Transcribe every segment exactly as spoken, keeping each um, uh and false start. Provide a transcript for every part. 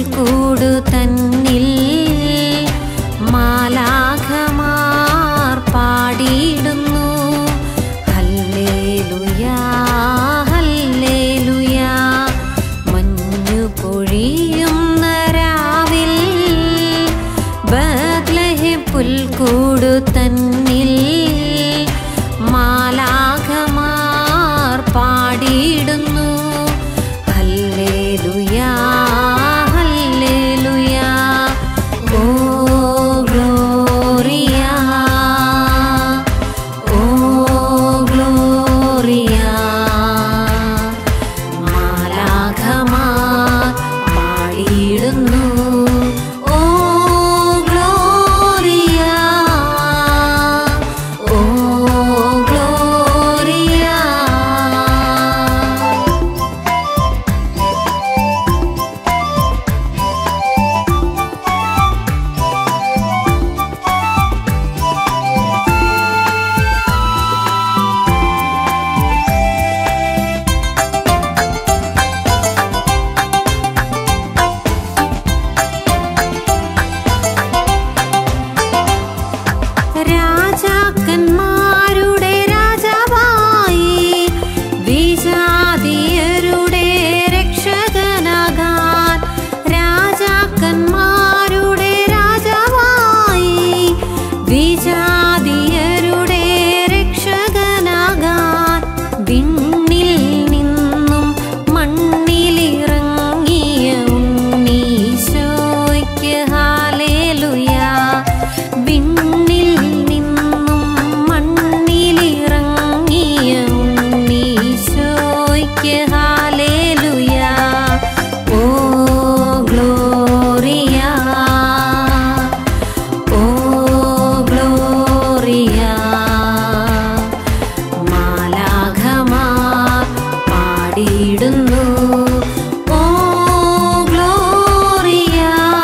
പുൽക്കൂടു തന്നിൽ മാലാഖമാർ പാടിയിടുന്നു ഹല്ലേലൂയാ ഹല്ലേലൂയാ. മഞ്ഞു പൊഴിയുന്ന രാവിൽ ബത്ലഹേം പുൽക്കൂടു തന്നിൽ മാലാഖമാർ പാടിയിടുന്നു ഹല്ലേലൂയാ ഹല്ലേലൂയാ. ഓ ഗ്ലോറിയ ഓ ഗ്ലോറിയ. മാലാഖമാർ പാടിയിടുന്നു ഓ ഗ്ലോറിയ ഓ ഗ്ലോറിയ. രാജാക്കന്മാരുടെ രാജാവായി വിജാതീയരുടെ രക്ഷകനാകാൻ. രാജാക്കന്മാരുടെ രാജാവായി വിജാതീയരുടെ രക്ഷകനാകാൻ. വിണ്ണിൽ നിന്നും മണ്ണിലിറങ്ങിയ ഉണ്ണീശോയ്ക്ക് ഹല്ലേലൂയാ. വിണ്ണിൽ നിന്നും മണ്ണിലിറങ്ങിയ ഉണ്ണീശോയ്ക്ക് ഹല്ലേലൂയാ. ഓ ഗ്ലോറിയ ഓ ഗ്ലോറിയ. മാലാഖമാർ പാടിയിടുന്നു ഓ ഗ്ലോറിയ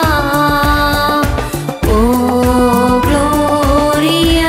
ഓ ഗ്ലോറിയ.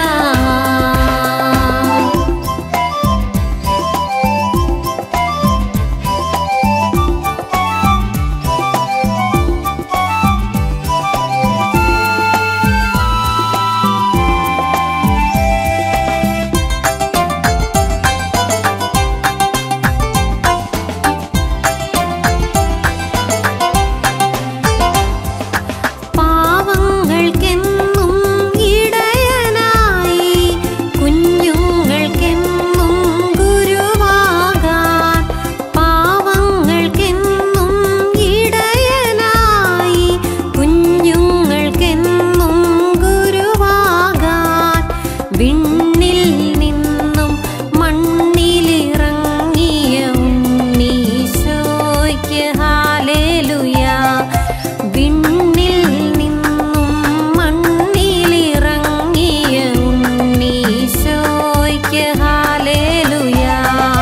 പാവങ്ങൾക്കെന്നും ഇടയനായി കുഞ്ഞുങ്ങൾക്കെന്നും ഗുരുവാകാൻ. പാവങ്ങൾക്കെന്നും ഇടയനായി കുഞ്ഞുങ്ങൾക്കെന്നും ഗുരുവാകാൻ. വിണ്ണിൽ നിന്നും മണ്ണിലിറങ്ങിയ ഉണ്ണീശോയ്ക്ക് ഹല്ലേലൂയാ. വിണ്ണിൽ നിന്നും മണ്ണിലിറങ്ങിയ ഉണ്ണീശോയ്ക്ക് ഹല്ലേലൂയാ.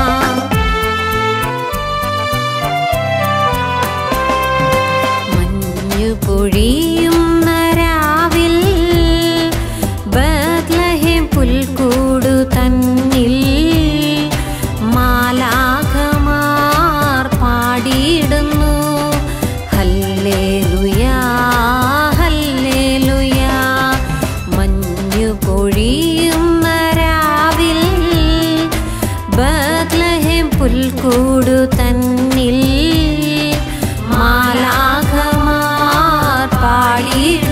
മഞ്ഞു പൊഴിയുന്ന രാവിൽ ബത്ലഹേം പുൽക്കൂടു തന്നിൽ മാലാഖമാർ പാടിയിടുന്നു ഹല്ലേലൂയാ ഹല്ലേലൂയാ. മഞ്ഞു പൊഴിയുന്ന രാവിൽ ബത്ലഹേം പുൽക്കൂടു തന്നിൽ മാലാഖമാർ പാടി